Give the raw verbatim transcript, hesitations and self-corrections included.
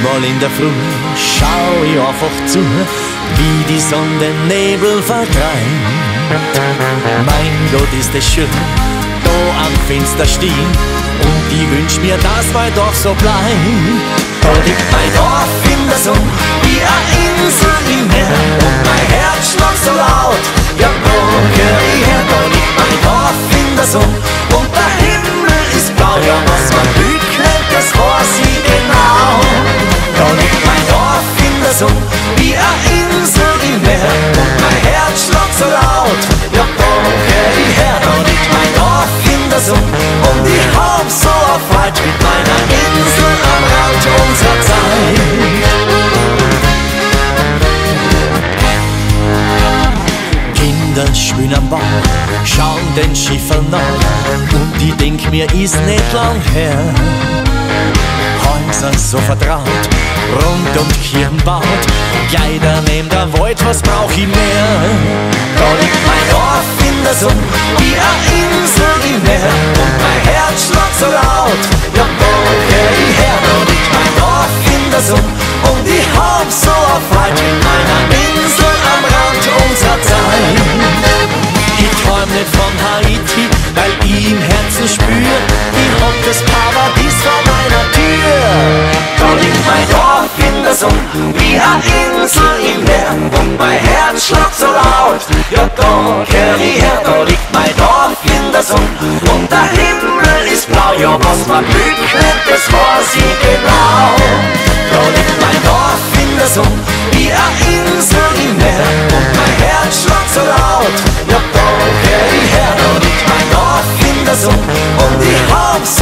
Manchmal in der Früh schau ich einfach zu, wie die Sonne den Nebel vertreibt. Mein Gott, ist es schön, da am Fenster stehen, und ich wünsch mir, dass mein Dorf so bleibt. Da liegt mein Dorf in der Sonne, wie eine Insel im Meer, und mein Herz schlägt so laut, ja wo geh ich her? Da liegt mein Dorf in der Sonne, und der Himmel ist blau, ja was man Glück nennt, das weiß ich genau. Da liegt mein Dorf in der Sonne, wie eine Insel im Meer, und mein Herz schlägt so laut, ja wo geh ich her? Da liegt mein Dorf in der Sonne, und ich hab so eine Freude mit meiner Insel am Rand unserer Zeit. Kinder spielen am Bau, schauen den Schiffern nach, und ich denk mir, ist nicht lang her. Häuser so vertraut, rund um Kirchen baut, gleich daneben der Wald, was brauch ich mehr? Da liegt mein Dorf in der Sonne, wie eine Insel im Meer, und mein Herz schlägt so laut, ja wo geh ich her? Da liegt mein Dorf in der Sonne, und ich hab so eine Freude mit meiner Insel am Rand unserer Zeit. Ich träum nicht von Haiti, weil ich im Herzen spür, ich hab das Paradies vor meiner Tür. Da liegt mein Dorf in der Sonne, wie eine Insel im Meer, und mein Herz schlägt so laut, ja da geh ich her. Da liegt mein Dorf in der Sonne, und der Himmel ist blau, ja was man Glück nennt, das weiß ich genau. Da liegt mein Dorf in der Sonne, wie eine Insel im Meer, und mein Herz schlägt so laut, ja da geh ich her. Da liegt mein Dorf in der Sonne, und ich hab's